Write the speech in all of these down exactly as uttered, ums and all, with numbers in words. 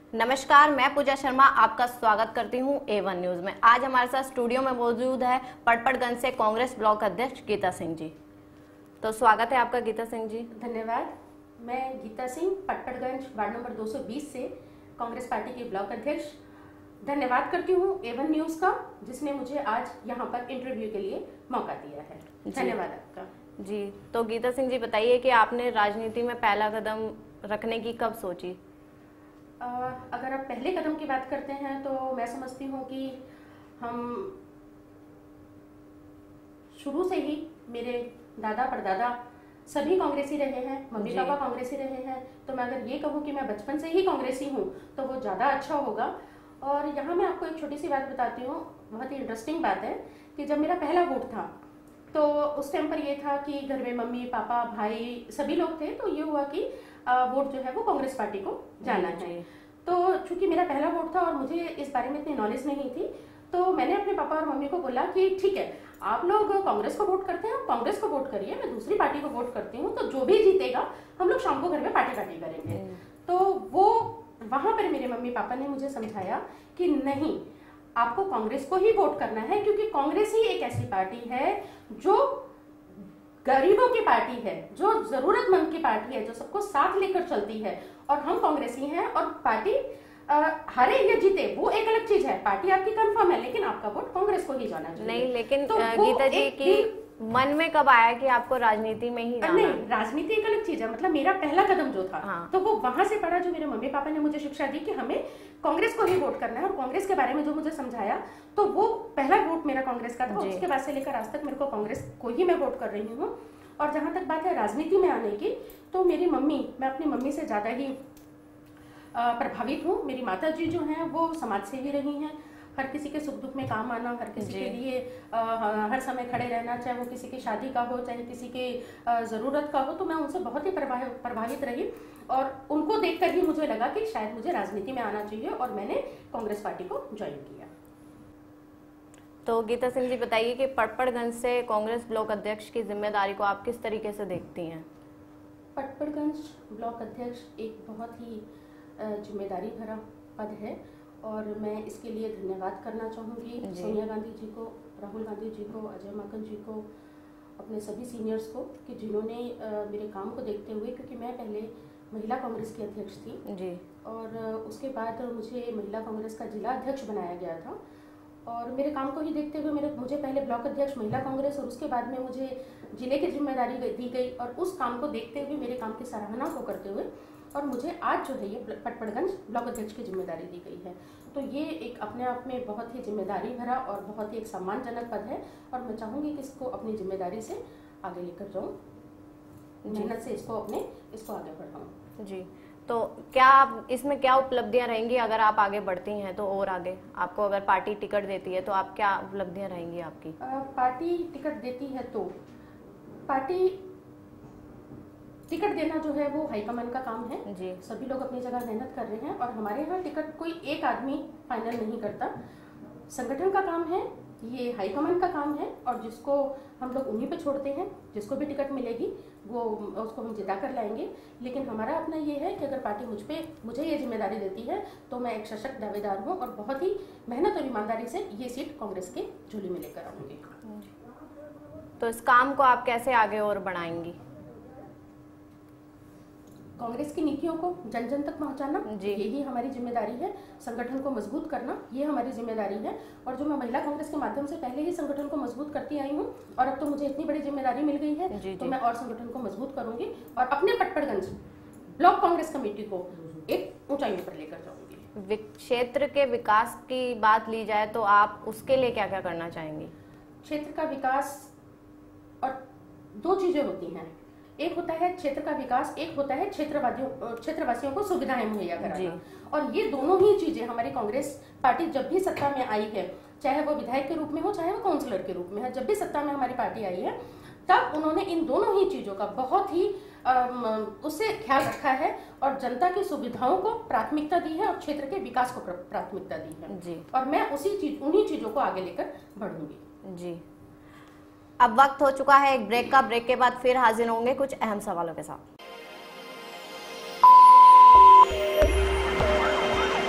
नमस्कार, मैं पूजा शर्मा आपका स्वागत करती हूं ए वन न्यूज में। आज हमारे साथ स्टूडियो में मौजूद है पटपड़गंज से कांग्रेस ब्लॉक अध्यक्ष गीता सिंह जी। तो स्वागत है आपका गीता सिंह जी। धन्यवाद। मैं गीता सिंह, पटपड़गंज वार्ड नंबर दो सौ बीस से कांग्रेस पार्टी की ब्लॉक अध्यक्ष। धन्यवाद करती हूँ ए वन न्यूज का, जिसने मुझे आज यहाँ पर इंटरव्यू के लिए मौका दिया है। धन्यवाद आपका जी। तो गीता सिंह जी बताइए कि आपने राजनीति में पहला कदम रखने की कब सोची? आ, अगर आप पहले कदम की बात करते हैं तो मैं समझती हूँ कि हम शुरू से ही, मेरे दादा परदादा सभी कांग्रेसी रहे हैं, मम्मी पापा कांग्रेसी रहे हैं। तो मैं अगर ये कहूँ कि मैं बचपन से ही कांग्रेसी हूँ तो वो ज़्यादा अच्छा होगा। और यहाँ मैं आपको एक छोटी सी बात बताती हूँ, बहुत ही इंटरेस्टिंग बात है कि जब मेरा पहला वोट था तो उस टाइम पर ये था कि घर में मम्मी पापा भाई सभी लोग थे, तो ये हुआ कि वोट जो है वो कांग्रेस पार्टी को जाना है। तो चूंकि मेरा पहला वोट था और मुझे इस बारे में इतनी नॉलेज नहीं थी, तो मैंने अपने पापा और मम्मी को बोला कि ठीक है, आप लोग कांग्रेस को वोट करते हैं, कांग्रेस को वोट करिए, मैं दूसरी पार्टी को वोट करती हूँ, तो जो भी जीतेगा हम लोग शाम को घर में पार्टी पार्टी करेंगे। तो वो वहां पर मेरे मम्मी पापा ने मुझे समझाया कि नहीं, आपको कांग्रेस को ही वोट करना है, क्योंकि कांग्रेस ही एक ऐसी पार्टी है जो गरीबों की पार्टी है, जो जरूरतमंद की पार्टी है, जो सबको साथ लेकर चलती है। और हम कांग्रेसी हैं, और पार्टी हारे या जीते वो एक अलग चीज है, पार्टी आपकी कंफर्म है, लेकिन आपका वोट कांग्रेस को ही जाना चाहिए। नहीं, लेकिन तो गीता जी की मन में कब आया कि आपको राजनीति में ही जाना? नहीं, राजनीति एक अलग चीज है। मतलब मेरा पहला कदम जो था, हाँ। तो वो वहां से पड़ा, जो मेरे मम्मी पापा ने मुझे शिक्षा दी कि हमें कांग्रेस को ही वोट करना है, और कांग्रेस के बारे में जो मुझे समझाया, तो वो पहला वोट मेरा कांग्रेस का था। उसके बाद से लेकर आज तक मेरे को कांग्रेस को ही मैं वोट कर रही हूँ। और जहां तक बात है राजनीति में आने की, तो मेरी मम्मी, मैं अपनी मम्मी से ज्यादा ही प्रभावित हूँ। मेरी माता जी जो हैं वो समाज से ही रही हैं, हर किसी के सुख दुख में काम आना, हर किसी के लिए आ, हर समय खड़े रहना, चाहे वो किसी की शादी का हो, चाहे किसी की ज़रूरत का हो। तो मैं उनसे बहुत ही प्रभावित रही, और उनको देखकर ही मुझे लगा कि शायद मुझे राजनीति में आना चाहिए, और मैंने कांग्रेस पार्टी को ज्वाइन किया। तो गीता सिंह जी बताइए कि पटपड़गंज से कांग्रेस ब्लॉक अध्यक्ष की जिम्मेदारी को आप किस तरीके से देखती हैं? पटपड़गंज ब्लॉक अध्यक्ष एक बहुत ही जिम्मेदारी भरा पद है, और मैं इसके लिए धन्यवाद करना चाहूँगी सोनिया गांधी जी को, राहुल गांधी जी को, अजय माकन जी को, अपने सभी सीनियर्स को, कि जिन्होंने मेरे काम को देखते हुए, क्योंकि मैं पहले महिला कांग्रेस की अध्यक्ष थी जी, और उसके बाद मुझे महिला कांग्रेस का जिला अध्यक्ष बनाया गया था। और मेरे काम को ही देखते हुए मेरे मुझे पहले ब्लॉक अध्यक्ष महिला कांग्रेस, और उसके बाद में मुझे जिले की जिम्मेदारी दी गई, और उस काम को देखते हुए, मेरे काम की सराहना को करते हुए, और मुझे आज जो है ये पटपड़गंज ब्लॉक अध्यक्ष की जिम्मेदारी दी गई है। तो ये एक अपने आप में बहुत ही जिम्मेदारी भरा और बहुत ही एक सम्मानजनक पद है, और मैं चाहूँगी कि इसको अपनी जिम्मेदारी से आगे लेकर जाऊँ, मेहनत से इसको अपने इसको आगे बढ़ाऊँ जी। तो क्या आप इसमें क्या उपलब्धियां रहेंगी अगर आप आगे बढ़ती हैं तो? और आगे आपको अगर पार्टी टिकट देती है तो आप क्या उपलब्धियां रहेंगी आपकी? आ, पार्टी टिकट देती है तो पार्टी टिकट देना जो है वो हाईकमान का काम है जी। सभी लोग अपनी जगह मेहनत कर रहे हैं, और हमारे यहाँ टिकट कोई एक आदमी फाइनल नहीं करता, संगठन का काम है, ये हाईकमान का काम है, और जिसको हम लोग उन्हीं पे छोड़ते हैं। जिसको भी टिकट मिलेगी वो उसको हम जिता कर लाएंगे। लेकिन हमारा अपना ये है कि अगर पार्टी मुझ पे मुझे ये जिम्मेदारी देती है तो मैं एक सशक्त दावेदार हूँ, और बहुत ही मेहनत और ईमानदारी से ये सीट कांग्रेस के झोली में लेकर आऊँगी। तो इस काम को आप कैसे आगे और बढ़ाएंगी? कांग्रेस की नीतियों को जन जन तक पहुंचाना, यही हमारी जिम्मेदारी है। संगठन को मजबूत करना, ये हमारी जिम्मेदारी है। और जो मैं महिला कांग्रेस के माध्यम से पहले ही संगठन को मजबूत करती आई हूँ, और अब तो मुझे इतनी बड़ी जिम्मेदारी मिल गई है, जी, तो जी। मैं और संगठन को मजबूत करूंगी, और अपने पटपड़गंज ब्लॉक कांग्रेस कमेटी को एक ऊंचाई पर लेकर जाऊंगी। क्षेत्र के विकास की बात ली जाए तो आप उसके लिए क्या क्या करना चाहेंगी? क्षेत्र का विकास, और दो चीजें होती हैं, एक होता है क्षेत्र का विकास, एक होता है क्षेत्रवासियों क्षेत्रवासियों को सुविधाएं मुहैया कराना। और ये दोनों ही चीजें हमारी कांग्रेस पार्टी जब भी सत्ता में आई है, चाहे वो विधायक के रूप में हो, चाहे वो काउंसलर के रूप में है, जब भी सत्ता में हमारी पार्टी आई है, तब उन्होंने इन दोनों ही चीजों का बहुत ही उससे ख्याल रखा है, और जनता की सुविधाओं को प्राथमिकता दी है, और क्षेत्र के विकास को प्राथमिकता दी है जी। और मैं उसी चीज उन्हीं चीजों को आगे लेकर बढ़ूंगी जी। अब वक्त हो चुका है एक ब्रेक का। ब्रेक के बाद फिर हाजिर होंगे कुछ अहम सवालों के साथ।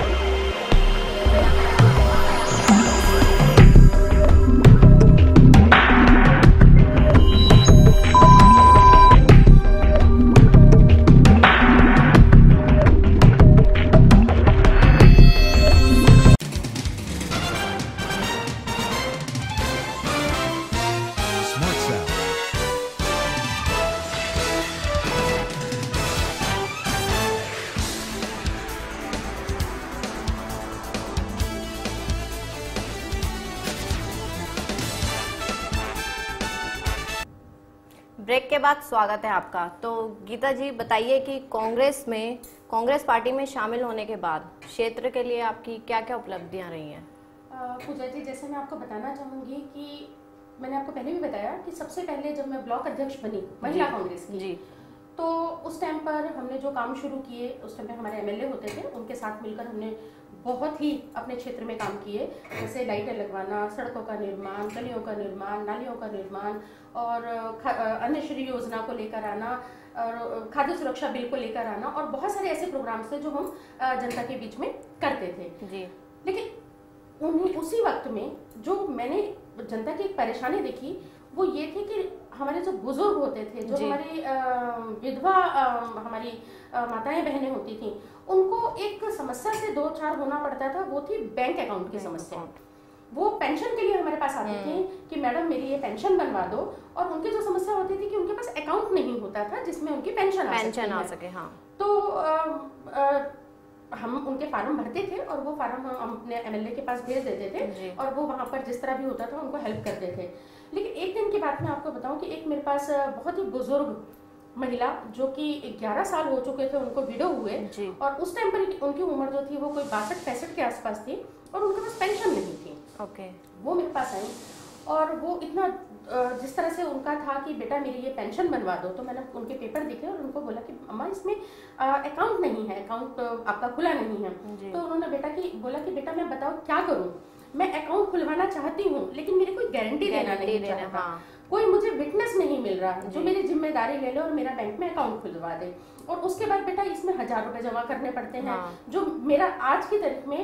के बाद स्वागत है आपका। तो गीता जी बताइए कि कांग्रेस में कांग्रेस पार्टी में शामिल होने के बाद क्षेत्र के लिए आपकी क्या क्या उपलब्धियां रही हैं? पूजा जी, जैसे मैं आपको बताना चाहूँगी कि मैंने आपको पहले भी बताया कि सबसे पहले जब मैं ब्लॉक अध्यक्ष बनी महिला कांग्रेस की जी, तो उस टाइम पर हमने जो काम शुरू किए, उस टाइम पे हमारे एमएलए होते थे, उनके साथ मिलकर हमने बहुत ही अपने क्षेत्र में काम किए, जैसे लाइटें लगवाना, सड़कों का निर्माण, गलियों का निर्माण, नालियों का निर्माण और अन्य श्री योजना को लेकर आना और खाद्य सुरक्षा बिल को लेकर आना और बहुत सारे ऐसे प्रोग्राम्स थे जो हम जनता के बीच में करते थे जी। लेकिन उन्हीं उसी वक्त में जो मैंने जनता की एक परेशानी देखी वो ये थी कि हमारे जो बुजुर्ग होते थे, जो हमारी विधवा हमारी माताएं बहनें होती थी, उनको एक समस्या से दो चार होना पड़ता था, वो थी बैंक अकाउंट की समस्या। वो पेंशन के लिए हमारे पास आते थे कि मैडम मेरी ये पेंशन बनवा दो, और उनकी जो समस्या होती थी कि उनके पास अकाउंट नहीं होता था जिसमें उनकी पेंशन आ पेंशन आ सके। हाँ, तो आ, आ, हम उनके फार्म भरते थे और वो फार्म हम अपने एमएलए के पास भेज देते थे और वो वहाँ पर जिस तरह भी होता था उनको हेल्प करते थे। लेकिन एक दिन की बात मैं आपको बताऊं कि एक मेरे पास बहुत ही बुजुर्ग महिला जो कि ग्यारह साल हो चुके थे, उनको विडो हुए और उस टाइम पर उनकी उम्र जो थी वो कोई बासठ पैंसठ के आसपास थी और उनके पास पेंशन नहीं थी। ओके, वो मेरे पास आई और वो इतना जिस तरह से उनका था कि बेटा मेरी ये पेंशन बनवा दो, तो मैंने उनके पेपर देखे और उनको बोला कि अम्मा इसमें अकाउंट नहीं है, अकाउंट आपका खुला नहीं है। तो उन्होंने बेटा की बोला कि बेटा मैं बताओ क्या करूं, मैं अकाउंट खुलवाना चाहती हूँ लेकिन मेरी कोई गारंटी देना नहीं चाहता, हाँ। कोई मुझे विटनेस नहीं मिल रहा जो मेरी जिम्मेदारी ले ले और मेरा बैंक में अकाउंट खुलवा दे, और उसके बाद बेटा इसमें हजार रुपए जमा करने पड़ते हैं, हाँ। जो मेरा आज की तारीख में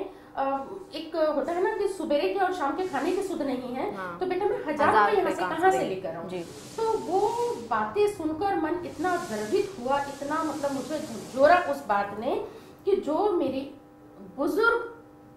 एक होता है ना कि सुबेरे के और शाम के खाने की सुध नहीं है, हाँ। तो बेटा मैं हजार रुपए यहाँ से कहाँ से लेकर आऊँ। तो वो बातें सुनकर मन इतना गर्वित हुआ, इतना मतलब मुझे झकझोरा उस बात ने कि जो मेरी बुजुर्ग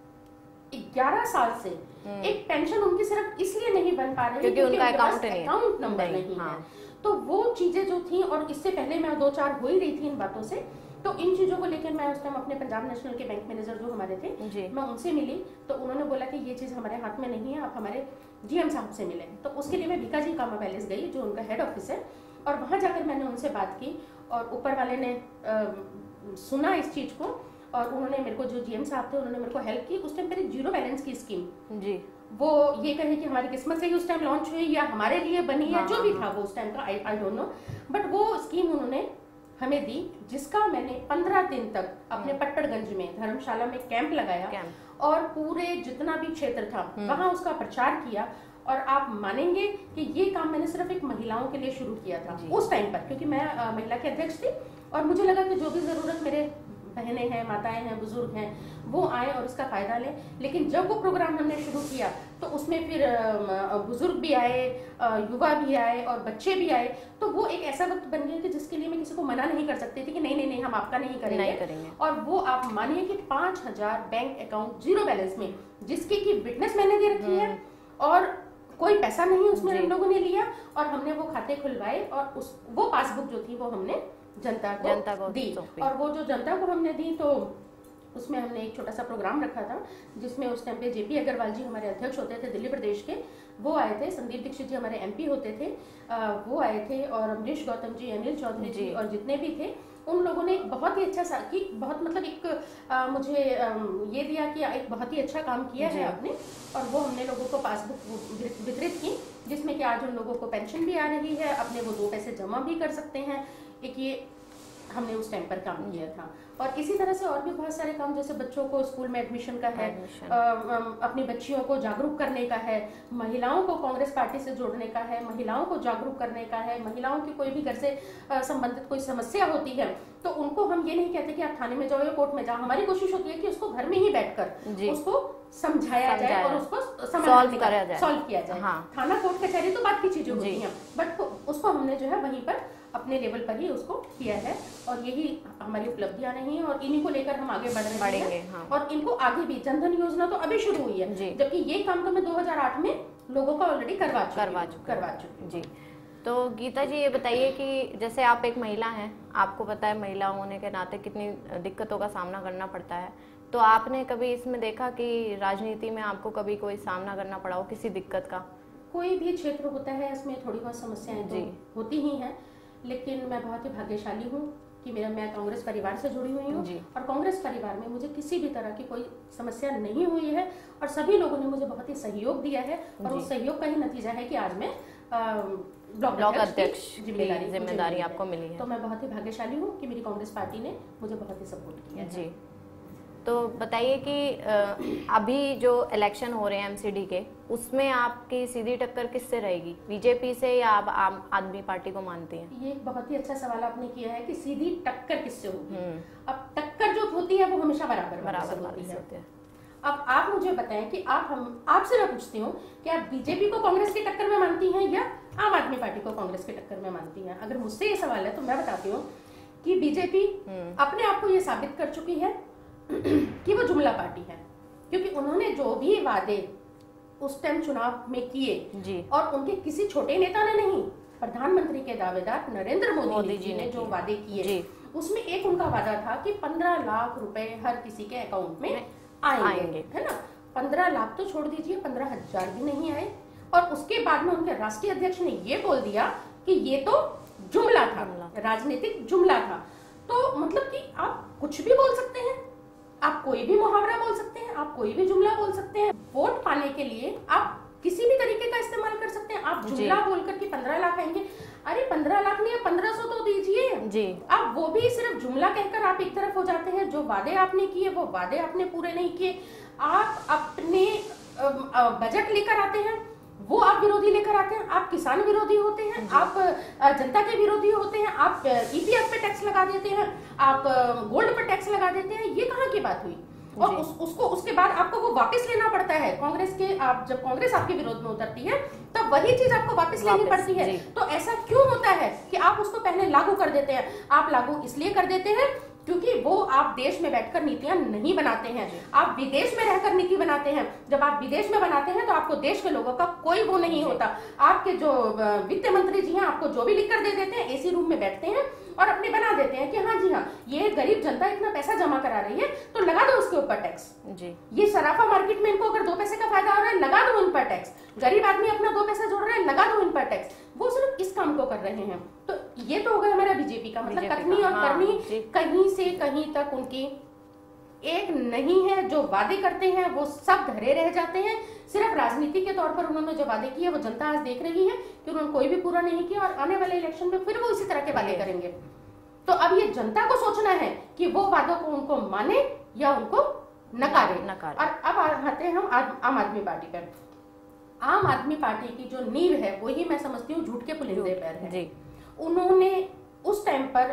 ग्यारह साल से एक पेंशन उनकी सिर्फ इसलिए नहीं बन पा रही क्योंकि उनका अकाउंट नहीं, अकाउंट नंबर नहीं, नहीं हाँ। है। तो वो चीजें जो थी, और इससे पहले मैं दो चार हो ही रही थी इन बातों से, तो इन चीजों को लेकर मैं उस टाइम अपने पंजाब नेशनल के बैंक मैनेजर जो हमारे थे मैं उनसे मिली, तो उन्होंने बोला कि ये चीज हमारे हाथ में नहीं है, आप हमारे जीएम साहब से मिले। तो उसके लिए मैं भिका जी कामा पैलेस गई जो उनका हेड ऑफिस है, और वहां जाकर मैंने उनसे बात की और ऊपर वाले ने आ, सुना इस चीज को, और उन्होंने मेरे को जो जीएम साहब थे उन्होंने मेरे को हेल्प की। उस टाइम मेरी जीरो बैलेंस की स्कीम जी, वो ये कहे कि हमारी किस्मत से ही उस टाइम लॉन्च हुई या हमारे लिए बनी है, जो भी था वो उस टाइम का I I don't know, but वो स्कीम उन्होंने हमें दी, जिसका मैंने पंद्रह दिन तक अपने पटपड़गंज में धर्मशाला में कैंप लगाया और पूरे जितना भी क्षेत्र था वहां उसका प्रचार किया। और आप मानेंगे कि ये काम मैंने सिर्फ एक महिलाओं के लिए शुरू किया था उस टाइम पर, क्योंकि मैं आ, महिला की अध्यक्ष थी और मुझे लगा कि जो भी जरूरत मेरे बहनें हैं, माताएं हैं, बुजुर्ग हैं, वो आए और इसका फायदा लें। लेकिन जब वो प्रोग्राम हमने शुरू किया तो उसमें फिर बुजुर्ग भी आए, युवा भी आए और बच्चे भी आए, तो वो एक ऐसा वक्त बन गया कि जिसके लिए मैं किसी को मना नहीं कर सकती थी कि नहीं नहीं नहीं हम आपका नहीं करेंगे, नहीं करेंगे। और वो आप मानिए कि पांच हजार बैंक अकाउंट जीरो बैलेंस में, जिसकी की विटनेस मैंने दे रखी है और कोई पैसा नहीं उसमें हम लोगों ने लिया, और हमने वो खाते खुलवाए और उस वो पासबुक जो थी वो हमने जनता को, जनता को दी। और वो जो जनता को हमने दी तो उसमें हमने एक छोटा सा प्रोग्राम रखा था जिसमें उस टाइम पे जेपी अग्रवाल जी हमारे अध्यक्ष होते थे दिल्ली प्रदेश के, वो आए थे, संदीप दीक्षित जी हमारे एमपी होते थे, आ, वो आए थे, और अमरीश गौतम जी, अनिल चौधरी जी और जितने भी थे उन लोगों ने बहुत ही अच्छा सा कि बहुत मतलब एक आ, मुझे आ, ये दिया कि एक बहुत ही अच्छा काम किया है आपने, और वो हमने लोगों को पासबुक वितरित की जिसमें कि आज उन लोगों को पेंशन भी आ रही है, अपने वो दो पैसे जमा भी कर सकते हैं। एक ये हमने उस टाइम पर काम किया था, और इसी तरह से और भी बहुत सारे काम, जैसे बच्चों को स्कूल में एडमिशन का है, आ, अपनी बच्चियों को जागरूक करने का है, महिलाओं को कांग्रेस पार्टी से जोड़ने का है, महिलाओं को जागरूक करने का है, महिलाओं की कोई भी घर से संबंधित कोई समस्या होती है तो उनको हम ये नहीं कहते कि आप थाने में जाओ या कोर्ट में जाओ, हमारी कोशिश होती है कि उसको घर में ही बैठकर उसको समझाया जाए और उसको सॉल्व किया जाए, सॉल्व किया जाए। हाँ। थाना कोर्ट कचहरी तो बात की चीजें होती हैं, बट उसको हमने जो है वहीं पर अपने लेवल पर ही उसको किया है, और यही हमारी उपलब्धियां रही हैं और इन्हीं को लेकर हम आगे बढ़ रहे हैं। हाँ। और इनको आगे भी, जनधन योजना तो अभी शुरू हुई है, जबकि ये काम तो मैं दो हज़ार आठ में लोगों का ऑलरेडी करवा करवा करवा चुकी जी। तो गीता जी ये बताइए कि जैसे आप एक महिला हैं, आपको पता है महिला होने के नाते कितनी दिक्कतों का सामना करना पड़ता है, तो आपने कभी इसमें देखा कि राजनीति में आपको कभी कोई सामना करना पड़ा हो किसी दिक्कत का? कोई भी क्षेत्र होता है इसमें थोड़ी बहुत समस्याएं तो होती ही हैं, लेकिन मैं बहुत ही भाग्यशाली हूँ कि मेरा मैं कांग्रेस परिवार से जुड़ी हुई हूँ और कांग्रेस परिवार में मुझे किसी भी तरह की कोई समस्या नहीं हुई है और सभी लोगों ने मुझे बहुत ही सहयोग दिया है और उस सहयोग का ही नतीजा है कि आज मैं ब्लॉक अध्यक्ष जिम्मेदारी जिम्मेदारी आपको मिली है। तो मैं बहुत ही भाग्यशाली हूँ कि मेरी कांग्रेस पार्टी ने मुझे बहुत ही सपोर्ट किया जी। तो बताइए कि अभी जो इलेक्शन हो रहे हैं एमसीडी के, उसमें आपकी सीधी टक्कर किससे रहेगी, बीजेपी से या आप आम आदमी पार्टी को मानती हैं? ये एक बहुत ही अच्छा सवाल आपने किया है कि सीधी टक्कर किससे होगी। अब टक्कर जो होती है वो हमेशा बराबर बराबर होती है। होती है। अब आप मुझे बताएं कि आप हम आपसे मैं पूछती हूँ कि आप बीजेपी को कांग्रेस की टक्कर में मानती हैं या आम आदमी पार्टी को कांग्रेस की टक्कर में मानती हैं? अगर मुझसे ये सवाल है तो मैं बताती हूँ कि बीजेपी अपने आप को ये साबित कर चुकी है कि वो जुमला पार्टी है, क्योंकि उन्होंने जो भी वादे उस टाइम चुनाव में किए और उनके किसी छोटे नेता ने नहीं, प्रधानमंत्री के दावेदार नरेंद्र मोदी, मोदी जी ने जो वादे किए उसमें एक उनका वादा था कि पंद्रह लाख रुपए हर किसी के अकाउंट में आएंगे, आएंगे है ना। पंद्रह लाख तो छोड़ दीजिए, पंद्रह हजार भी नहीं आए। और उसके बाद में उनके राष्ट्रीय अध्यक्ष ने ये बोल दिया कि ये तो जुमला था, राजनीतिक जुमला था। तो मतलब कि आप कुछ भी बोल सकते हैं, आप कोई भी मुहावरा बोल सकते हैं, आप कोई भी जुमला बोल सकते हैं। वोट पाने के लिए आप किसी भी तरीके का इस्तेमाल कर सकते हैं। आप जुमला बोलकर कि पंद्रह लाख आएंगे, अरे पंद्रह लाख नहीं, पंद्रह सौ तो दीजिए जी। आप वो भी सिर्फ जुमला कहकर आप एक तरफ हो जाते हैं। जो वादे आपने किए वो वादे आपने पूरे नहीं किए। आप अपने बजट लेकर आते हैं, वो आप विरोधी लेकर आते हैं। आप किसान विरोधी होते हैं, आप जनता के विरोधी होते हैं, आप ईपीएफ पे टैक्स लगा देते हैं, आप गोल्ड पर टैक्स लगा देते हैं। ये कहाँ की बात हुई? और उस, उसको उसके बाद आपको वो वापस लेना पड़ता है। कांग्रेस के आप जब कांग्रेस आपके विरोध में उतरती है तब वही चीज आपको वापस लेनी पड़ती है। तो ऐसा क्यों होता है कि आप उसको पहले लागू कर देते हैं? आप लागू इसलिए कर देते हैं क्योंकि वो आप देश में बैठकर नीतियां नहीं बनाते हैं, आप विदेश में रहकर नीति बनाते हैं। जब आप विदेश में बनाते हैं तो आपको देश के लोगों का कोई वो नहीं होता। आपके जो वित्त मंत्री जी हैं आपको जो भी लिख कर दे देते हैं, एसी रूम में बैठते हैं और अपने बना देते हैं कि हाँ जी हाँ, ये गरीब जनता इतना पैसा जमा करा रही है तो लगा दो उसके ऊपर टैक्स जी। ये सराफा मार्केट में इनको अगर दो पैसे का फायदा हो रहा है, लगा दो इन पर टैक्स। गरीब आदमी अपना दो पैसा जोड़ रहा है, लगा दो इन पर टैक्स। वो सिर्फ इस काम को कर रहे हैं। तो ये तो हो गया हमारा बीजेपी का, मतलब कथनी और करनी कहीं से कहीं तक उनकी एक नहीं है। जो वादे करते हैं वो सब धरे रह जाते हैं। सिर्फ राजनीति के तौर पर उन्होंने जो वादे किए वो जनता आज देख रही है कि उन्होंने कोई भी पूरा नहीं किया और आने वाले इलेक्शन में फिर वो इसी तरह के वादे करेंगे। तो अब ये जनता को सोचना है कि वो वादों को उनको माने या उनको नकारे, नकारे। और अब आते हैं हम आम आदमी पार्टी पर। आम आदमी पार्टी की जो नींव है वही मैं समझती हूँ झूठ के पुलिंदे पैर है जी। उन्होंने उस टाइम पर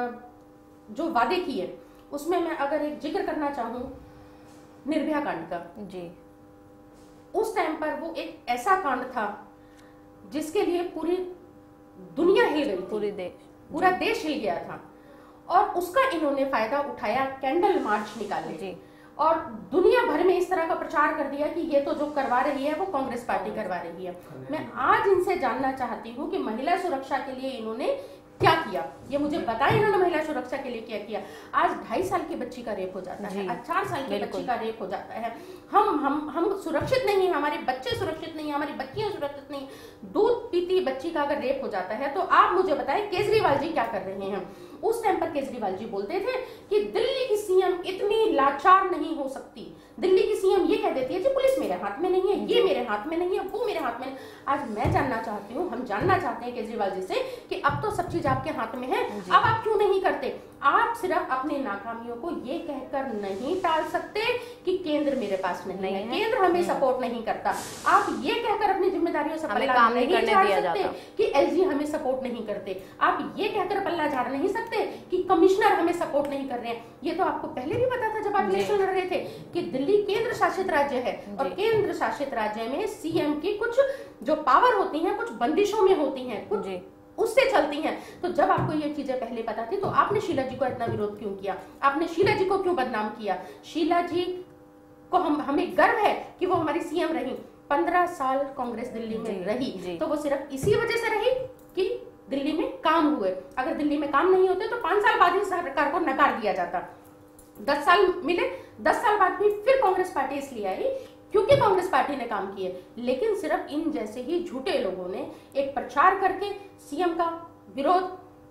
जो वादे किए उसमें मैं अगर एक जिक्र करना चाहूं निर्भया कांड का जी। उस टाइम पर वो एक ऐसा कांड था जिसके लिए पूरी दुनिया हिल गई, पूरी देश पूरा देश हिल गया था और उसका इन्होंने फायदा उठाया, कैंडल मार्च निकाले जी। और दुनिया भर में इस तरह का प्रचार कर दिया कि ये तो जो करवा रही है वो कांग्रेस पार्टी करवा रही है। मैं आज इनसे जानना चाहती हूँ कि महिला सुरक्षा के लिए इन्होंने क्या किया, ये मुझे बताएं। इन्होंने महिला सुरक्षा के लिए क्या किया? आज ढाई साल की बच्ची का रेप हो जाता है, आज चार साल की बच्ची का रेप हो जाता है। हम हम हम सुरक्षित नहीं है, हमारे बच्चे सुरक्षित नहीं है, हमारी बच्चियां सुरक्षित नहीं। दूध पीती बच्ची का अगर रेप हो जाता है तो आप मुझे बताएं केजरीवाल जी क्या कर रहे हैं? उस टाइम पर केजरीवाल जी बोलते थे कि दिल्ली की सीएम इतनी लाचार नहीं हो सकती। दिल्ली की सीएम ये कह देती है कि पुलिस मेरे हाथ में नहीं है, ये मेरे हाथ में नहीं है, वो मेरे हाथ में नहीं। आज मैं जानना चाहती हूँ, हम जानना चाहते हैं केजरीवाल जी से कि अब तो सब चीज आपके हाथ में है, अब आप क्यों नहीं करते? आप सिर्फ अपने नाकामियों को ये कहकर नहीं टाल सकते कि केंद्र मेरे पास नहीं, नहीं है, केंद्र हमें सपोर्ट नहीं करता। आप ये कहकर अपनी जिम्मेदारियों से पल्ला नहीं झाड़ सकते कि एलजी हमें सपोर्ट नहीं करते। आप ये कहकर पल्ला झाड़ नहीं सकते कि कमिश्नर हमें सपोर्ट नहीं कर रहे हैं। ये तो आपको पहले भी पता था जब आप इलेक्शन लड़ रहे थे कि दिल्ली केंद्र शासित राज्य है और केंद्र शासित राज्य में सीएम की कुछ जो पावर होती है कुछ बंदिशों में होती है, कुछ उससे चलती हैं। तो जब आपको ये चीजें पहले पता थी तो आपने शीला जी को इतना विरोध क्यों किया? आपने शीला जी को क्यों बदनाम किया? शीला जी को हम हमें गर्व है कि वो हमारी सीएम रही, पंद्रह साल कांग्रेस दिल्ली में रही, तो वो सिर्फ इसी वजह से रही कि दिल्ली में काम हुए। अगर दिल्ली में काम नहीं होते तो पांच साल बाद ही सरकार को नकार दिया जाता। दस साल मिले, दस साल बाद भी फिर कांग्रेस पार्टी इसलिए आई क्योंकि कांग्रेस पार्टी ने काम किए। लेकिन सिर्फ इन जैसे ही झूठे लोगों ने एक प्रचार करके सीएम का विरोध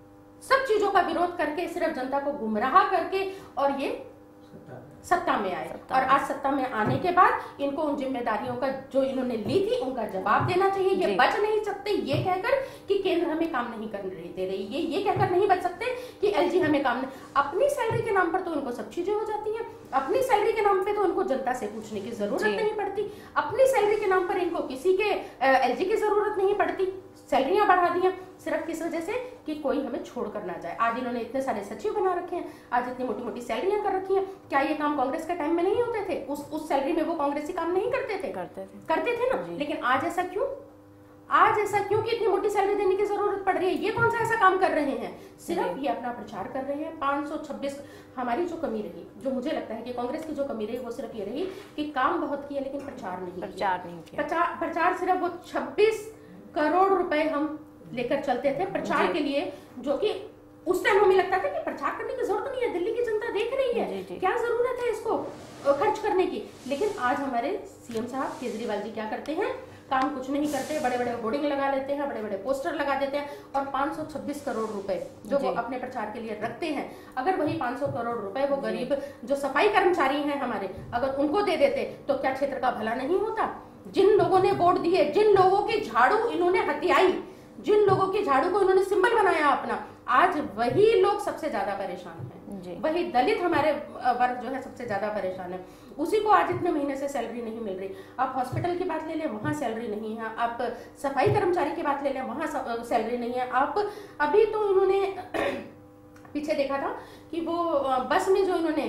सब चीजों का विरोध करके, सिर्फ जनता को गुमराह करके और ये सत्ता में आए। और आज सत्ता में आने के बाद इनको उन जिम्मेदारियों का जो इन्होंने ली थी उनका जवाब देना चाहिए। ये बच नहीं सकते ये कहकर कि केंद्र हमें काम नहीं करने दे रही, ये ये कहकर नहीं बच सकते कि एलजी हमें काम नहीं। अपनी सैलरी के नाम पर तो उनको सब चीजें हो जाती हैं, अपनी सैलरी के नाम पे तो उनको जनता से पूछने की जरूरत नहीं पड़ती, अपनी सैलरी के नाम पर इनको किसी के एलजी की जरूरत नहीं पड़ती। सैलरियां बढ़ा दी हैं सिर्फ किस वजह से कि कोई हमें छोड़ कर ना जाए। आज इन्होंने इतने सारे सचिव बना रखे हैं, आज इतनी मोटी मोटी सैलरियां कर रखी हैं। क्या ये काम कांग्रेस के टाइम में नहीं होते थे? उस उस सैलरी में वो कांग्रेसी काम नहीं करते थे? करते थे करते थे ना। लेकिन आज ऐसा क्यों? आज ऐसा क्यों कि इतनी मोटी सैलरी देने की जरूरत पड़ रही है? ये कौन सा ऐसा काम कर रहे हैं? सिर्फ ये अपना प्रचार कर रहे हैं। पाँच सौ छब्बीस हमारी जो कमी रही, जो मुझे लगता है कि कांग्रेस की जो कमी रही, वो सिर्फ ये रही कि काम बहुत किया लेकिन प्रचार नहीं प्रचार नहीं किया। प्रचार सिर्फ वो छब्बीस करोड़ रुपए हम लेकर चलते थे प्रचार के लिए, जो कि उस टाइम हमें लगता था कि प्रचार करने की जरूरत नहीं है, दिल्ली की जनता देख रही है, क्या जरूरत है इसको खर्च करने की। लेकिन आज हमारे सीएम साहब केजरीवाल जी क्या करते हैं? काम कुछ नहीं करते, बड़े बड़े होर्डिंग लगा लेते हैं, बड़े बड़े पोस्टर लगा देते हैं और पाँच सौ छब्बीस करोड़ रुपए जो वो अपने प्रचार के लिए रखते हैं, अगर वही पाँच सौ करोड़ रुपए वो गरीब जो सफाई कर्मचारी हैं हमारे, अगर उनको दे देते तो क्या क्षेत्र का भला नहीं होता? जिन लोगों ने वोट दिए, जिन लोगों की झाड़ू इन्होंने हथियाई, जिन लोगों की झाड़ू को इन्होंने सिंबल बनाया अपना, आज वही लोग सबसे ज्यादा परेशान हैं। वही दलित हमारे वर्ग जो है सबसे ज्यादा परेशान है। उसी को आज इतने महीने से सैलरी नहीं मिल रही। आप हॉस्पिटल की बात ले लें, वहां सैलरी नहीं है। आप सफाई कर्मचारी की बात ले लें, वहां सैलरी नहीं है। आप अभी तो इन्होंने पीछे देखा था कि वो बस में जो इन्होंने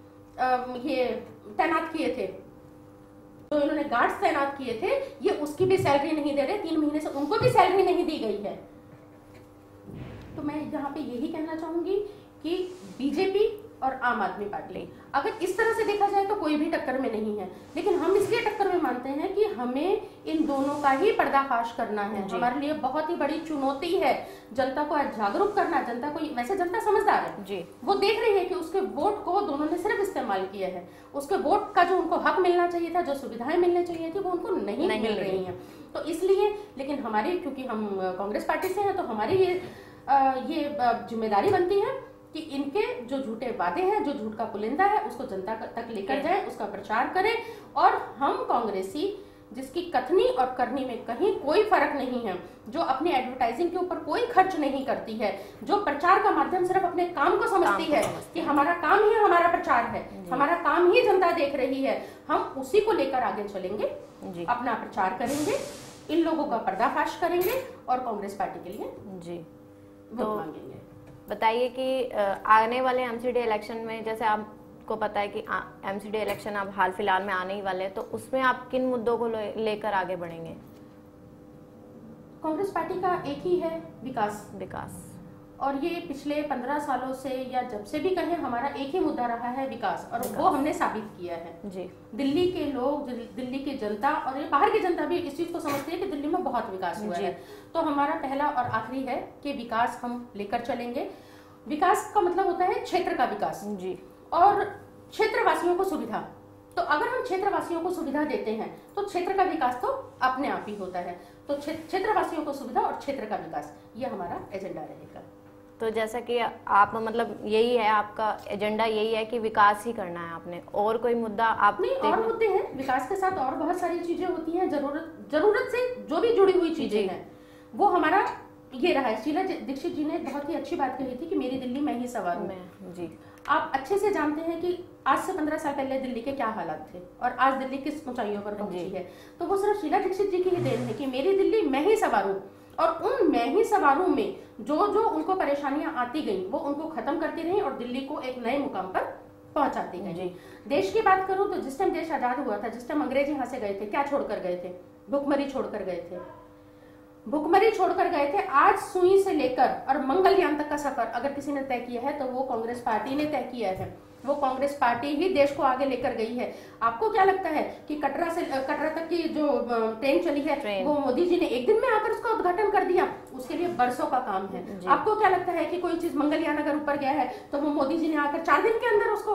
ये तैनात किए थे, तो इन्होंने गार्ड्स तैनात किए थे, ये उसकी भी सैलरी नहीं दे रहे। तीन महीने से उनको भी सैलरी नहीं दी गई है। तो मैं यहाँ पे यही कहना चाहूंगी कि बीजेपी और आम आदमी पार्टी अगर इस तरह से देखा जाए तो कोई भी टक्कर में नहीं है, लेकिन हम इसलिए टक्कर में मानते हैं कि हमें इन दोनों का ही पर्दाफाश करना है। हमारे लिए बहुत ही बड़ी चुनौती है जनता को आज जागरूक करना। जनता को, वैसे जनता समझदार है जी, वो देख रही है कि उसके वोट को दोनों ने सिर्फ इस्तेमाल किया है। उसके वोट का जो उनको हक मिलना चाहिए था, जो सुविधाएं मिलनी चाहिए थी, वो उनको नहीं, नहीं मिल रही है। तो इसलिए, लेकिन हमारी, क्योंकि हम कांग्रेस पार्टी से हैं, तो हमारी ये ये जिम्मेदारी बनती है कि इनके जो झूठे वादे हैं, जो झूठ का पुलिंदा है, उसको जनता तक लेकर जाएं, उसका प्रचार करें। और हम कांग्रेसी जिसकी कथनी और करनी में कहीं कोई फर्क नहीं है, जो अपनी एडवर्टाइजिंग के ऊपर कोई खर्च नहीं करती है, जो प्रचार का माध्यम सिर्फ अपने काम को समझती है कि हमारा काम ही हमारा प्रचार है, हमारा काम ही जनता देख रही है, हम उसी को लेकर आगे चलेंगे, अपना प्रचार करेंगे, इन लोगों का पर्दाफाश करेंगे और कांग्रेस पार्टी के लिए जी वोट मांगेंगे। बताइए कि आने वाले एमसीडी इलेक्शन में, जैसे आपको पता है कि एमसीडी इलेक्शन अब हाल फिलहाल में आने ही वाले हैं, तो उसमें आप किन मुद्दों को लेकर आगे बढ़ेंगे? कांग्रेस पार्टी का एक ही है, विकास। विकास और ये पिछले पंद्रह सालों से या जब से भी कहें, हमारा एक ही मुद्दा रहा है, विकास। और वो हमने साबित किया है जी। दिल्ली के लोग, दिल्ली की जनता और ये बाहर की जनता भी इस चीज को समझती है कि दिल्ली में बहुत विकास हुआ है। तो हमारा पहला और आखिरी है कि विकास हम लेकर चलेंगे। विकास का मतलब होता है क्षेत्र का विकास जी, और क्षेत्रवासियों को सुविधा। तो अगर हम क्षेत्रवासियों को सुविधा देते हैं तो क्षेत्र का विकास तो अपने आप ही होता है। तो क्षेत्रवासियों को सुविधा और क्षेत्र का विकास, ये हमारा एजेंडा रहेगा। तो जैसा कि आप, मतलब यही है आपका एजेंडा, यही है कि विकास ही करना है आपने, और कोई मुद्दा आप नहीं? और मुद्दे हैं, विकास के साथ और बहुत सारी चीजें होती हैं, जरूरत जरूरत से जो भी जुड़ी हुई चीजें हैं, वो हमारा ये रहा है। शीला दीक्षित जी ने बहुत ही अच्छी बात कही थी कि मेरी दिल्ली मैं ही सवार हूँ जी। आप अच्छे से जानते हैं कि आज से पंद्रह साल पहले दिल्ली के क्या हालात थे और आज दिल्ली किस ऊंचाइयों पर पहुंची है। तो वो सिर्फ शीला दीक्षित जी की ही देन है कि मेरी दिल्ली मैं ही सवार हूँ, और उन मैं ही सवारों में जो जो उनको परेशानियां आती गई वो उनको खत्म करती रही और दिल्ली को एक नए मुकाम पर पहुंचाती गई। देश की बात करूं तो जिस टाइम देश आजाद हुआ था, जिस टाइम अंग्रेज यहाँ से गए थे, क्या छोड़कर गए थे? भुखमरी छोड़कर गए थे। भुखमरी छोड़कर गए थे। आज सुई से लेकर और मंगलयान तक का सफर अगर किसी ने तय किया है तो वो कांग्रेस पार्टी ने तय किया है। वो कांग्रेस पार्टी ही देश को आगे लेकर गई है। आपको क्या लगता है कि कटरा से कटरा तक की जो ट्रेन चली है वो मोदी जी ने एक दिन में आकर उसका उद्घाटन कर दिया? उसके लिए बरसों का काम है। आपको क्या लगता है कि कोई चीज मंगलयान अगर ऊपर गया है तो वो मोदी जी ने आकर चार दिन के अंदर उसको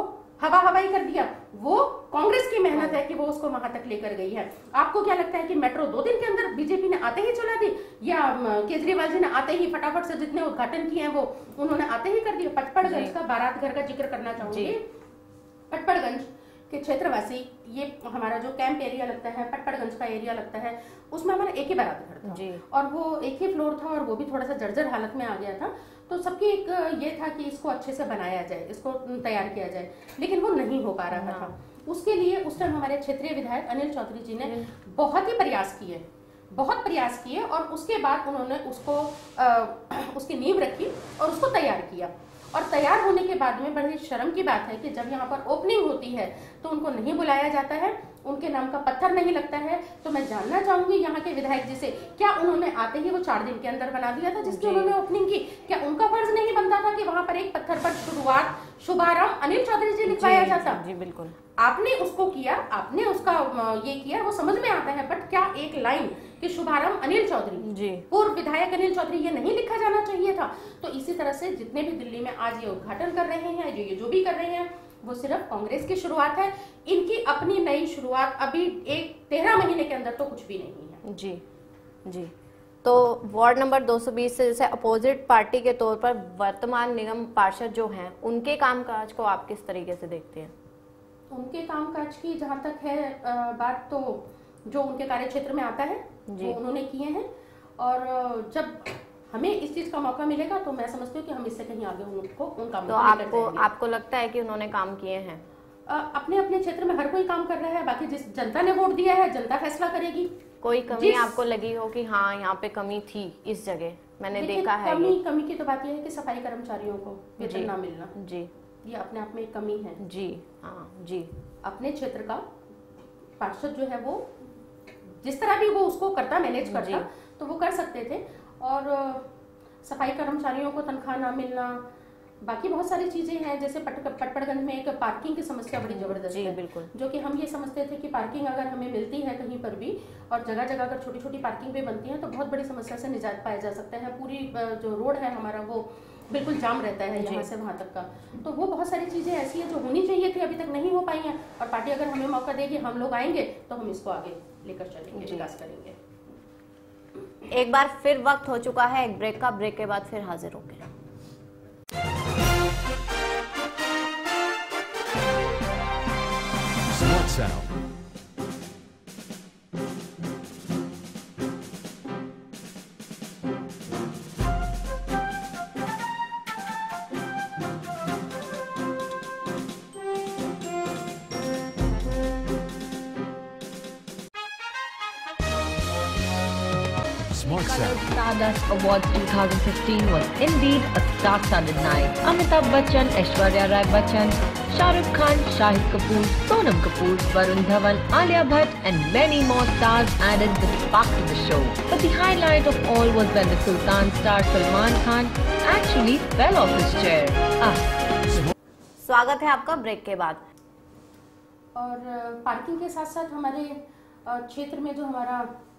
हवा हवाई कर दिया, वो कांग्रेस की मेहनत है कि वो उसको वहां तक लेकर गई है। आपको क्या लगता है कि मेट्रो दो दिन के अंदर बीजेपी ने आते ही चला दी, या केजरीवाल जी ने आते ही फटाफट से जितने उद्घाटन किए हैं वो उन्होंने आते ही कर दिया? पटपड़गंज का बारात घर का जिक्र करना चाहूंगी। पटपड़गंज के क्षेत्रवासी, ये हमारा जो कैंप एरिया लगता है, पटपड़गंज का एरिया लगता है, उसमें हमारा एक ही बारात घर था जी। और वो एक ही फ्लोर था और वो भी थोड़ा सा जर्जर हालत में आ गया था। तो सबकी एक ये था कि इसको अच्छे से बनाया जाए, इसको तैयार किया जाए, लेकिन वो नहीं हो पा रहा था। उसके लिए उस टाइम हमारे क्षेत्रीय विधायक अनिल चौधरी जी ने बहुत ही प्रयास किए, बहुत प्रयास किए और उसके बाद उन्होंने उसको आ, उसकी नींव रखी और उसको तैयार किया। और तैयार होने के बाद में बड़ी शर्म की बात है कि जब यहाँ पर ओपनिंग होती है तो उनको नहीं बुलाया जाता है, उनके नाम का पत्थर नहीं लगता है। तो मैं जानना चाहूंगी यहाँ के विधायक जी से, क्या उन्होंने आते ही वो चार दिन के अंदर बना दिया था जिसकी उन्होंने ओपनिंग की? क्या उनका फर्ज नहीं बनता था कि वहां पर एक पत्थर पर शुरुआत शुभारंभ अनिल चौधरी जी लिखवाया जाता? जी बिल्कुल, आपने उसको किया, आपने उसका ये किया, वो समझ में आता है, बट क्या एक लाइन कि शुभारंभ अनिल चौधरी जी, पूर्व विधायक अनिल चौधरी, ये नहीं लिखा जाना चाहिए था? तो इसी तरह से जितने भी दिल्ली में आज ये उद्घाटन कर रहे हैं, जो ये जो भी कर रहे हैं, वो सिर्फ कांग्रेस की शुरुआत है। इनकी अपनी नई शुरुआत अभी एक तेरह महीने के अंदर तो कुछ भी नहीं है। जी जी। तो वार्ड नंबर दो सौ बीस से जैसे अपोजिट पार्टी के तौर पर वर्तमान निगम पार्षद जो हैं, उनके कामकाज को आप किस तरीके से देखते हैं? उनके कामकाज की जहां तक है बात, तो जो उनके कार्य क्षेत्र में आता है वो उन्होंने किए हैं। और जब हमें इस चीज का मौका मिलेगा तो मैं समझती हूँ कि हम इससे कहीं आगे उनको उन काम तो आपको आपको लगता है कि उन्होंने काम किए हैं? अपने अपने क्षेत्र में हर कोई काम कर रहा है, बाकी जिस जनता ने वोट दिया है जनता फैसला करेगी। कोई कमी आपको लगी हो कि हाँ यहाँ पे कमी थी इस जगह, मैंने देखा है? कमी कमी की तो बात यह है कि सफाई कर्मचारियों को वेतन ना मिलना जी, ये अपने आप में एक कमी है जी। हाँ जी। अपने क्षेत्र का पार्षद जो है वो जिस तरह भी वो उसको करता, मैनेज करता, तो वो कर सकते थे। और सफाई कर्मचारियों को तनख्वाह ना मिलना, बाकी बहुत सारी चीजें हैं, जैसे पटपड़गंज में एक पार्किंग की समस्या बड़ी जबरदस्त है, बिल्कुल, जो कि हम ये समझते थे कि पार्किंग अगर हमें मिलती है कहीं पर भी और जगह जगह अगर छोटी छोटी पार्किंग भी बनती है तो बहुत बड़ी समस्या से निजात पाया जा सकता है। पूरी जो रोड है हमारा वो बिल्कुल जाम रहता है यहाँ से वहाँ तक का। तो वो बहुत सारी चीजें ऐसी है जो होनी चाहिए थी, अभी तक नहीं हो पाई हैं। और पार्टी अगर हमें मौका देगी, हम लोग आएंगे तो हम इसको आगे लेकर चलेंगे, विकास करेंगे। एक बार फिर वक्त हो चुका है एक ब्रेक का, ब्रेक के बाद फिर हाजिर होंगे। Stardust Awards twenty fifteen was indeed a star-studded night. Amitabh Bachchan, Aishwarya Rai Bachchan, Shah Rukh Khan, Shahid Kapoor, Sonam Kapoor, Varun Dhawan, Alia Bhatt and many more stars added the spark to the show. But the highlight of all was when the Sultan star Salman Khan actually fell off his chair. Ah. स्वागत है आपका break के बाद। और parking के साथ साथ हमारे क्षेत्र में जो हमारा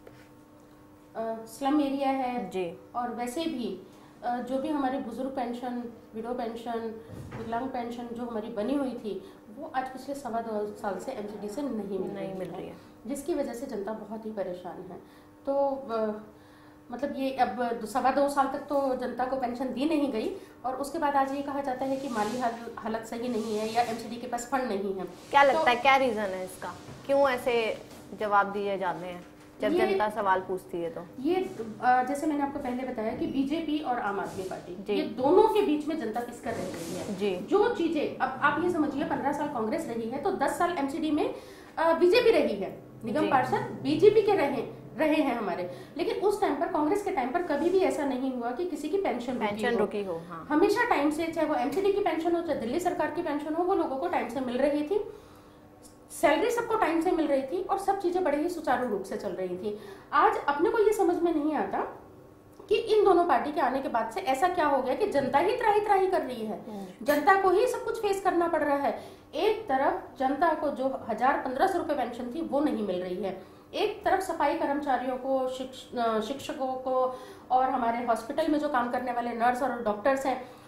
स्लम एरिया है जी, और वैसे भी जो भी हमारी बुजुर्ग पेंशन, विडो पेंशन, विकलांग पेंशन जो हमारी बनी हुई थी वो आज पिछले सवा दो साल से एमसीडी से नहीं मिल नहीं मिल रही है, जिसकी वजह से जनता बहुत ही परेशान है। तो आ, मतलब ये अब सवा दो साल तक तो जनता को पेंशन दी नहीं गई और उसके बाद आज ये कहा जाता है कि माली हालत सही नहीं है या एमसीडी के पास फंड नहीं है। क्या लगता तो, है क्या रीजन है इसका, क्यों ऐसे जवाब दिए जाते हैं जब जनता सवाल पूछती है? तो ये जैसे मैंने आपको पहले बताया कि बीजेपी और आम आदमी पार्टी, ये दोनों के बीच में जनता किस कर रही है जी। जो चीजें अब आप ये समझिए पंद्रह साल कांग्रेस रही है तो दस साल एमसीडी में बीजेपी रही है, निगम पार्षद बीजेपी के रहे रहे हैं हमारे। लेकिन उस टाइम पर कांग्रेस के टाइम पर कभी भी ऐसा नहीं हुआ कि किसी की पेंशन पेंशन रुकी हो। हाँ। हमेशा टाइम से, चाहे वो एमसीडी की पेंशन हो चाहे दिल्ली सरकार की पेंशन हो, वो लोगों को टाइम से मिल रही थी, सैलरी सबको टाइम से मिल रही थी और सब चीजें बड़े ही सुचारू रूप से चल रही थी। आज अपने को ये समझ में नहीं आता कि इन दोनों पार्टी के आने के बाद से ऐसा क्या हो गया कि जनता ही त्राही त्राही कर रही है, जनता को ही सब कुछ फेस करना पड़ रहा है। एक तरफ जनता को जो हजार पंद्रह सौ रुपए पेंशन थी वो नहीं मिल रही है, एक तरफ सफाई कर्मचारियों को, शिक्ष, शिक्षकों को और हमारे हॉस्पिटल में जो काम करने वाले नर्स और डॉक्टर्स हैं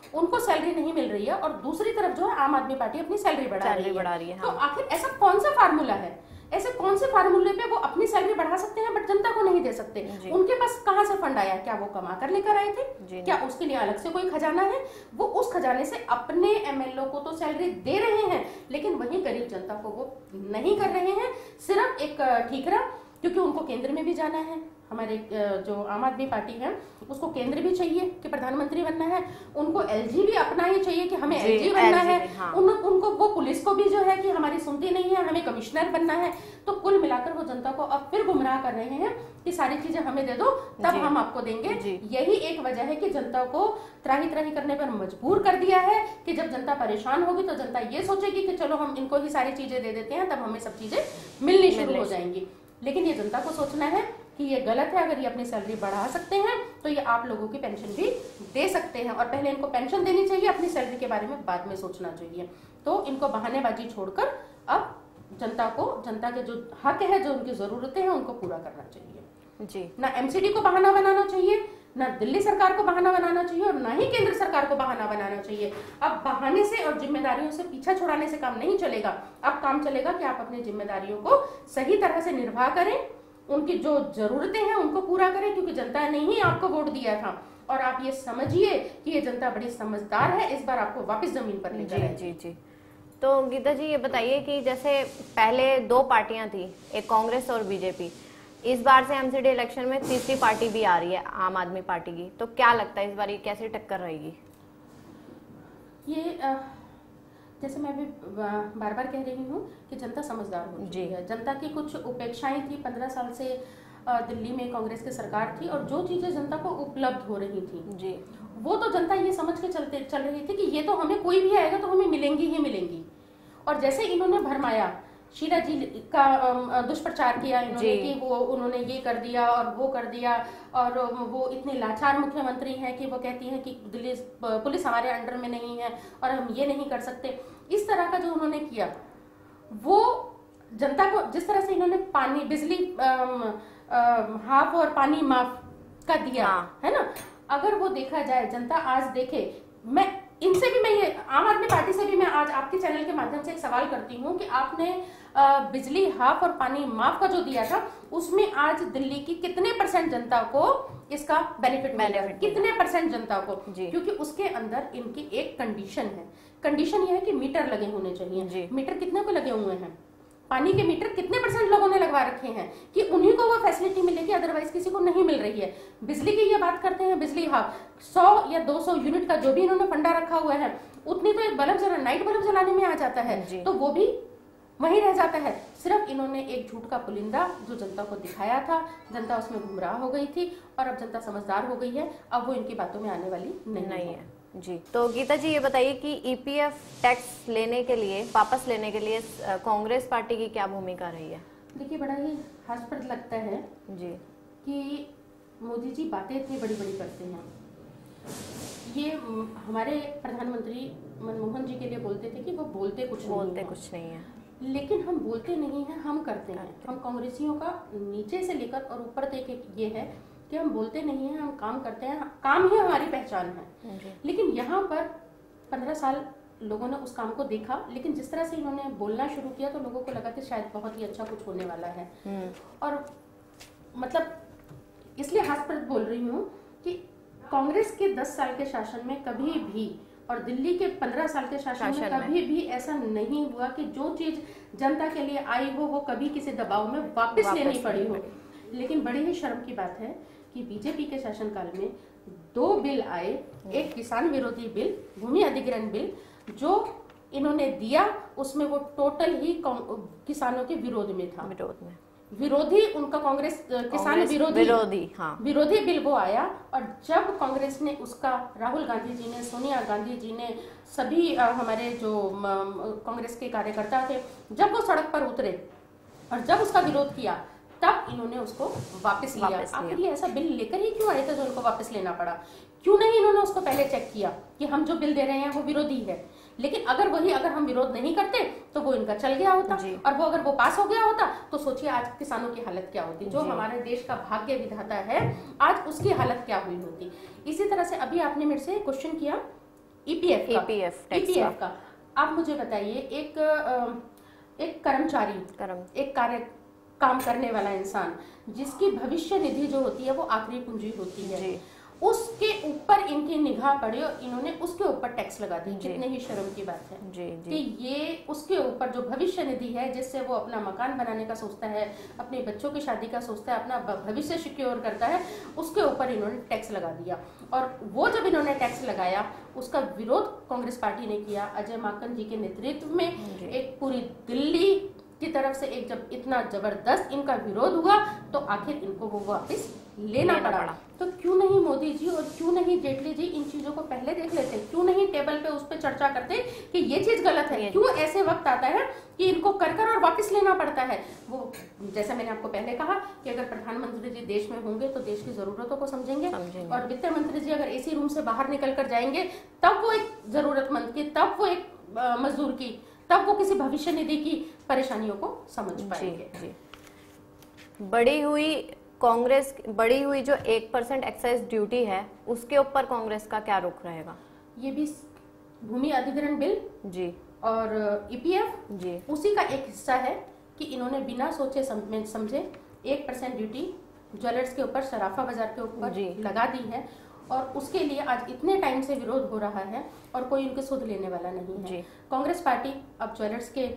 उनको सैलरी नहीं मिल रही है, और दूसरी तरफ जो है आम आदमी पार्टी अपनी सैलरी बढ़ा रही है, बढ़ा रही है। तो हाँ। आखिर ऐसा कौन सा फार्मूला है, ऐसे कौन से फार्मूले पे वो अपनी सैलरी बढ़ा सकते हैं बट जनता को नहीं दे सकते? उनके पास कहां से फंड आया? क्या वो कमा कर लेकर आए थे? क्या उसके लिए अलग से कोई खजाना है? वो उस खजाने से अपने एमएलओ को तो सैलरी दे रहे हैं, लेकिन वहीं गरीब जनता को वो नहीं कर रहे हैं। सिर्फ एक ठीकरा, क्योंकि उनको केंद्र में भी जाना है, हमारे जो आम आदमी पार्टी है उसको केंद्र भी चाहिए कि प्रधानमंत्री बनना है, उनको एलजी भी अपना ही चाहिए कि हमें एलजी बनना है, हाँ। उन, उनको वो पुलिस को भी जो है कि हमारी सुनती नहीं है, हमें कमिश्नर बनना है। तो कुल मिलाकर वो जनता को अब फिर गुमराह कर रहे हैं कि सारी चीजें हमें दे दो तब हम आपको देंगे। यही एक वजह है कि जनता को त्राही त्राही करने पर मजबूर कर दिया है कि जब जनता परेशान होगी तो जनता ये सोचेगी कि चलो हम इनको ही सारी चीजें दे देते हैं, तब हमें सब चीजें मिलनी शुरू हो जाएंगी। लेकिन ये जनता को सोचना है कि ये गलत है। अगर ये अपनी सैलरी बढ़ा सकते हैं तो ये आप लोगों की पेंशन भी दे सकते हैं, और पहले इनको पेंशन देनी चाहिए, अपनी सैलरी के बारे में बाद में सोचना चाहिए। तो इनको बहानेबाजी छोड़कर अब जनता को, जनता के जो हक है, जो उनकी जरूरतें हैं, उनको पूरा करना चाहिए जी। ना एमसीडी को बहाना बनाना चाहिए, ना दिल्ली सरकार को बहाना बनाना चाहिए, और ना ही केंद्र सरकार को बहाना बनाना चाहिए। अब बहाने से और जिम्मेदारियों से पीछा छुड़ाने से काम नहीं चलेगा। अब काम चलेगा कि आप अपनी जिम्मेदारियों को सही तरह से निर्वाह करें, उनकी जो जरूरतें हैं उनको पूरा करें, क्योंकि जनता ने ही आपको वोट दिया था। और आप ये समझिए कि ये जनता बड़ी समझदार है, इस बार आपको वापस जमीन पर लेकर आएगी। जी जी। तो गीता जी ये बताइए कि जैसे पहले दो पार्टियां थी, एक कांग्रेस और बीजेपी, इस बार से एमसीडी इलेक्शन में तीसरी पार्टी भी आ रही है, आम आदमी पार्टी की, तो क्या लगता है इस बार ये कैसे टक्कर रहेगी? ये आ... जैसे मैं भी बार बार कह रही हूँ कि जनता समझदार हो चुकी है। जनता की कुछ उपेक्षाएं थी, पंद्रह साल से दिल्ली में कांग्रेस की सरकार थी, और जो चीजें जनता को उपलब्ध हो रही थी जी, वो तो जनता ये समझ के चलते चल रही थी कि ये तो हमें कोई भी आएगा तो हमें मिलेंगी ही मिलेंगी। और जैसे इन्होंने भरमाया, शीला जी का दुष्प्रचार किया इन्होंने कि वो उन्होंने ये कर दिया और वो कर दिया, और वो इतने लाचार मुख्यमंत्री हैं कि वो कहती हैं कि दिल्ली पुलिस हमारे अंडर में नहीं है और हम ये नहीं कर सकते। इस तरह का जो उन्होंने किया, वो जनता को जिस तरह से इन्होंने पानी, बिजली हाफ और पानी माफ का दिया, हाँ। है ना, अगर वो देखा जाए, जनता आज देखे, मैं इनसे भी, मैं ये आम आदमी पार्टी से भी मैं आज आपके चैनल के माध्यम से एक सवाल करती हूँ कि आपने बिजली हाफ और पानी माफ का जो दिया था, उसमें आज दिल्ली की कितने परसेंट जनता को इसका बेनिफिट मिला, कितने परसेंट जनता को? क्योंकि उसके अंदर इनकी एक कंडीशन है। कंडीशन ये है कि मीटर लगे होने चाहिए। मीटर कितने को लगे हुए हैं? पानी के मीटर कितने परसेंट लोगों ने लगवा रखे हैं कि उन्हीं को वो फैसिलिटी मिलेगी, अदरवाइज किसी को नहीं मिल रही है। बिजली की ये बात करते हैं, बिजली हाफ सौ या दो सौ यूनिट का जो भी इन्होंने फंडा रखा हुआ है, उतनी तो एक बल्ब जला, नाइट बल्ब जलाने में आ जाता है, तो वो भी वहीं रह जाता है। सिर्फ इन्होंने एक झूठ का पुलिंदा जो जनता को दिखाया था, जनता उसमें गुमराह हो गई थी, और अब जनता समझदार हो गई है, अब वो इनकी बातों में आने वाली नहीं, नहीं है जी। तो गीता जी ये बताइए कि ईपीएफ टैक्स लेने के लिए, वापस लेने के लिए कांग्रेस पार्टी की क्या भूमिका रही है? देखिए, बड़ा ही हास्यास्पद लगता है जी कि मोदी जी बातें इतनी बड़ी बड़ी करते हैं। ये हमारे प्रधानमंत्री मनमोहन जी के लिए बोलते थे कि वो बोलते कुछ बोलते नहीं कुछ नहीं है, लेकिन हम बोलते नहीं हैं, हम करते हैं। हम कांग्रेसियों का नीचे से लेकर और ऊपर तक ये है कि हम बोलते नहीं हैं, हम काम करते हैं, काम ही हमारी पहचान है। लेकिन यहाँ पर पंद्रह साल लोगों ने उस काम को देखा, लेकिन जिस तरह से इन्होंने बोलना शुरू किया तो लोगों को लगा कि शायद बहुत ही अच्छा कुछ होने वाला है। और मतलब इसलिए हास्यास्पद बोल रही हूँ कि कांग्रेस के दस साल के शासन में कभी भी, और दिल्ली के पंद्रह साल के शासन, शासन में कभी में। भी ऐसा नहीं हुआ कि जो चीज जनता के लिए आई हो वो कभी किसी दबाव में वापस, वापस लेनी पड़ी हो। लेकिन बड़ी ही शर्म की बात है कि बीजेपी के शासनकाल में दो बिल आए, एक किसान विरोधी बिल, भूमि अधिग्रहण बिल, जो इन्होंने दिया उसमें वो टोटल ही किसानों के विरोध में था, विरोध में विरोधी उनका कांग्रेस किसान विरोधी विरोधी हाँ विरोधी बिल वो आया। और जब कांग्रेस ने उसका, राहुल गांधी जी ने, सोनिया गांधी जी ने, सभी हमारे जो कांग्रेस के कार्यकर्ता थे, जब वो सड़क पर उतरे और जब उसका विरोध किया, तब इन्होंने उसको वापस लिया। आखिर ये ऐसा बिल लेकर ही क्यों आए थे जो उनको वापस लेना पड़ा? क्यों नहीं इन्होंने उसको पहले चेक किया कि हम जो बिल दे रहे हैं वो विरोधी है? लेकिन अगर वही अगर हम विरोध नहीं करते तो वो इनका चल गया होता, और वो अगर वो पास हो गया होता तो सोचिए आज किसानों की हालत क्या होती, जो हमारे देश का भाग्य विधाता है आज उसकी हालत क्या हुई होती। इसी तरह से अभी आपने मेरे से क्वेश्चन किया ईपीएफ का ईपीएफ ईपीएफ का आप मुझे बताइए, एक एक कर्मचारी कर्म एक कार्य काम करने वाला इंसान जिसकी भविष्य निधि जो होती है वो आखिरी पूंजी होती है जी। उसके ऊपर इनकी निगाह पड़ी और इन्होंने उसके ऊपर टैक्स लगा दी। कितने ही शर्म की बात है जी, जी। कि ये उसके ऊपर जो भविष्य निधि है जिससे वो अपना मकान बनाने का सोचता है, अपने बच्चों की शादी का सोचता है, अपना भविष्य सिक्योर करता है, उसके ऊपर इन्होंने टैक्स लगा दिया। और वो जब इन्होंने टैक्स लगाया उसका विरोध कांग्रेस पार्टी ने किया। अजय माकन जी के नेतृत्व में एक पूरी दिल्ली की तरफ से एक जब इतना जबरदस्त इनका विरोध हुआ तो आखिर इनको वो वापस लेना पड़ा। तो क्यों नहीं मोदी जी और क्यों नहीं जेटली जी इन चीजों को पहले देख लेते, क्यों नहीं टेबल पे उस पर चर्चा करते कि ये चीज गलत है। क्यों ऐसे वक्त आता है कि इनको कर कर और वापस लेना पड़ता है। वो जैसा मैंने आपको पहले कहा कि अगर प्रधानमंत्री जी देश में होंगे तो देश की जरूरतों को समझेंगे, समझेंगे। और वित्त मंत्री जी अगर इसी रूम से बाहर निकल कर जाएंगे तब वो एक जरूरतमंद की, तब वो एक मजदूर की, तब वो किसी भविष्य निधि की परेशानियों को समझ पाएंगे। जी, जी। बढ़ी हुई कांग्रेस बढ़ी हुई जो एक परसेंट एक्साइज ड्यूटी है उसके ऊपर कांग्रेस का क्या रुख रहेगा? ये भी भूमि अधिग्रहण बिल जी और ईपीएफ जी उसी का एक हिस्सा है कि इन्होंने बिना सोचे समझे एक परसेंट ड्यूटी ज्वेलर्स के ऊपर, सराफा बाजार के ऊपर लगा दी है। और उसके लिए आज इतने टाइम से विरोध हो रहा है और कोई उनके सुध लेने वाला नहीं है। कांग्रेस पार्टी अब ज्वेलर्स के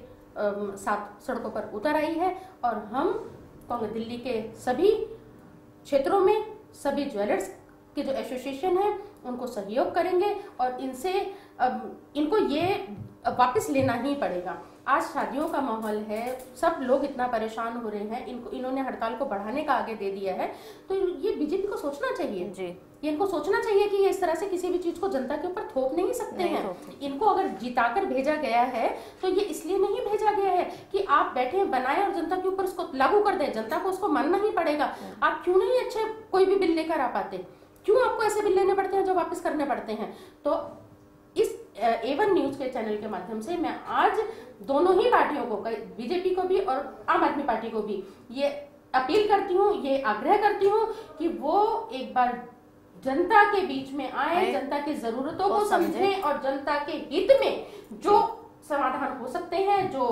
साथ सड़कों पर उतर आई है और हम कांग्रेस दिल्ली के सभी क्षेत्रों में सभी ज्वेलर्स के जो एसोसिएशन है उनको सहयोग करेंगे और इनसे अब इनको ये वापस लेना ही पड़ेगा। आज शादियों का माहौल है, सब लोग इतना परेशान हो रहे हैं, इनको इन्होंने हड़ताल को बढ़ाने का आगे दे दिया है। तो ये बीजेपी को सोचना चाहिए जी, ये इनको सोचना चाहिए कि ये इस तरह से किसी भी चीज को जनता के ऊपर थोप नहीं सकते नहीं हैं। इनको अगर जिताकर भेजा गया है तो ये इसलिए नहीं भेजा गया है कि आप बैठे बनाए और जनता के ऊपर उसको लागू कर दें, जनता को उसको मानना ही पड़ेगा। आप क्यों नहीं अच्छे कोई भी बिल लेकर आ पाते, क्यों आपको ऐसे बिल लेने पड़ते हैं जो वापस करने पड़ते हैं? तो इस एवन न्यूज के चैनल के माध्यम से मैं आज दोनों ही पार्टियों को, बीजेपी को भी और आम आदमी पार्टी को भी, ये अपील करती हूँ, ये आग्रह करती हूँ कि वो एक बार जनता के बीच में आए, जनता की जरूरतों को समझें और जनता के हित में जो समाधान हो सकते हैं, जो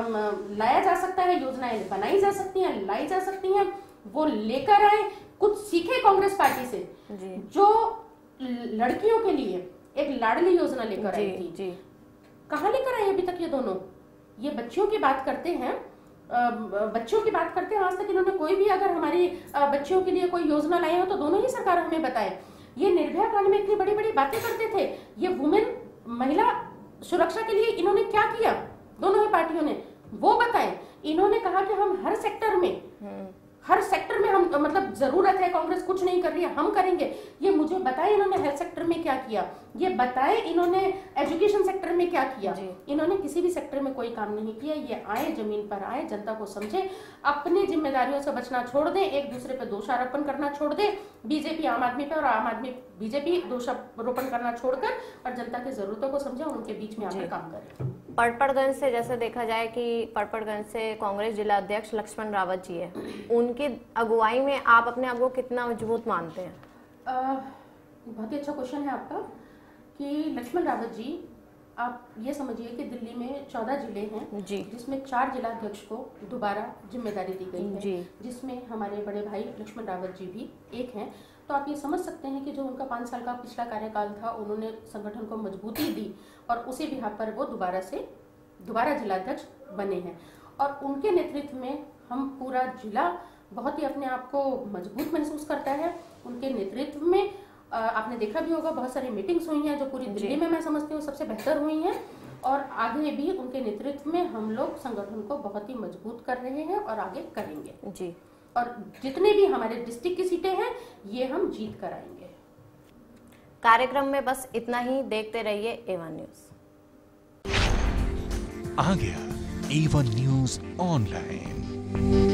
लाया जा सकता है, योजनाएं बनाई जा सकती हैं, लाई जा सकती हैं, वो लेकर आए। कुछ सीखे कांग्रेस पार्टी से जो लड़कियों के लिए एक लाडली योजना लेकर आई थी। कहाँ लेकर आए अभी तक ये दोनों? ये बच्चियों की बात करते हैं, बच्चियों की बात करते हैं। आज तक इन्होंने कोई भी अगर हमारी बच्चियों के लिए कोई योजना लाई हो तो दोनों ही सरकार हमें बताए। ये निर्भया कांड में इतनी बड़ी बड़ी बातें करते थे, ये वुमेन महिला सुरक्षा के लिए इन्होंने क्या किया दोनों ही पार्टियों ने, वो बताएं। इन्होंने कहा कि हम हर सेक्टर में हर सेक्टर में हम मतलब जरूरत है, कांग्रेस कुछ नहीं कर रही है, हम करेंगे। ये मुझे बताए इन्होंने हेल्थ सेक्टर में क्या किया, ये बताए इन्होंने एजुकेशन सेक्टर में क्या किया। इन्होंने किसी भी सेक्टर में कोई काम नहीं किया। ये आए, जमीन पर आए, जनता को समझे, अपनी जिम्मेदारियों से बचना छोड़ दें, एक दूसरे पे दोषारोपण करना छोड़ दें, बीजेपी आम आदमी पे और आम आदमी बीजेपी दोषारोपण करना छोड़कर और जनता की जरूरतों को समझे और उनके बीच में आकर काम करें। पड़पड़गंज से जैसे देखा जाए कि पड़पड़गंज से कांग्रेस जिला अध्यक्ष लक्ष्मण रावत जी है, उनकी अगुवाई में आप अपने आप को कितना मजबूत मानते हैं? आ, बहुत ही अच्छा क्वेश्चन है आपका कि लक्ष्मण रावत जी, आप ये समझिए कि दिल्ली में चौदह जिले हैं जी, जिसमें चार जिला अध्यक्ष को दोबारा जिम्मेदारी दी गई है जी, जिसमें हमारे बड़े भाई लक्ष्मण रावत जी भी एक हैं। तो आप ये समझ सकते हैं कि जो उनका पाँच साल का पिछला कार्यकाल था, उन्होंने संगठन को मजबूती दी और उसी बिहार पर वो दोबारा से दोबारा जिलाध्यक्ष बने हैं। और उनके नेतृत्व में हम पूरा जिला बहुत ही अपने आप को मजबूत महसूस करता है। उनके नेतृत्व में आपने देखा भी होगा बहुत सारी मीटिंग्स हुई हैं जो पूरी दिल्ली में मैं समझती हूँ सबसे बेहतर हुई हैं। और आगे भी उनके नेतृत्व में हम लोग संगठन को बहुत ही मजबूत कर रहे हैं और आगे करेंगे जी। और जितने भी हमारे डिस्ट्रिक्ट की सीटें हैं ये हम जीत कर आएंगे। कार्यक्रम में बस इतना ही, देखते रहिए एवन न्यूज। आ गया एवन न्यूज ऑनलाइन।